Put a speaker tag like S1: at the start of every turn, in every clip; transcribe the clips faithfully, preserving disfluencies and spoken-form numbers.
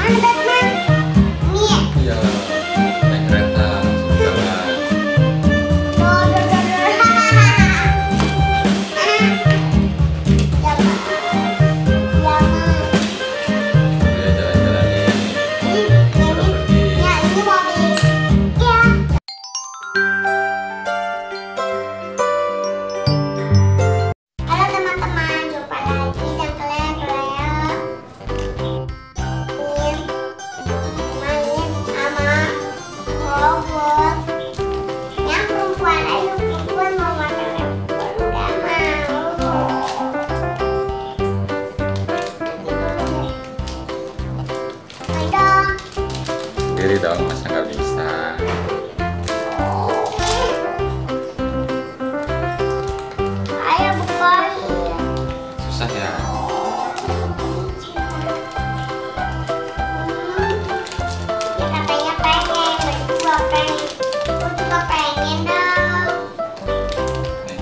S1: Mana Batman? Ini ya?
S2: Iya, naik kereta langsung jalan.
S1: Oh, dor, dor, dor. Ya, Pak. Ya, Mak.
S2: Dia jalan-jalan nih.
S1: Ini,
S2: Pada
S1: ini.
S2: pergi.
S1: Ya, ini mobil. Ya. Halo teman-teman, jumpa lagi dan kalian kalian ingin main sama robot yang perempuan. Ayo perempuan mau makan perempuan udah mau. Ayo dong.
S2: Sendiri dong, masa nggak bisa.
S1: Ayo bukain.
S2: Susah ya.
S1: Ya katanya pengen, aku juga pengen, aku juga pengen dong.
S2: Nih.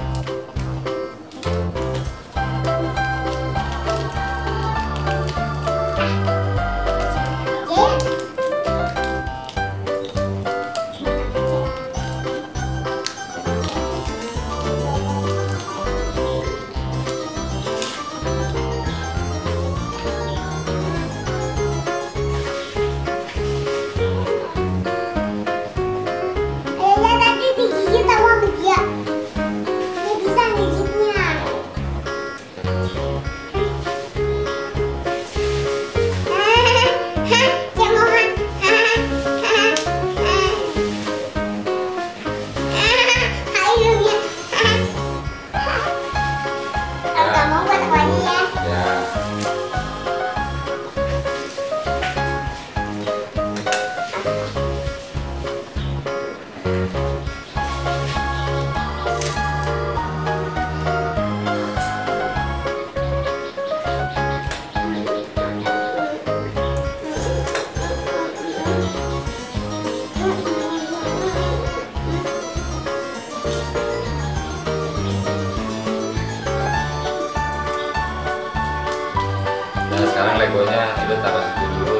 S1: Oke. Ayo lihat tadi digigit sama dia. Dia bisa gigitnya. Dia mau makan. Ayo dia. Kalau nggak mau buat aku aja ya.
S2: Ya. Nah sekarang legonya itu taruh situ dulu.